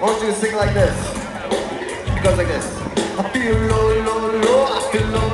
want you to sing like this. It goes like this. I feel low, low, low, I feel low.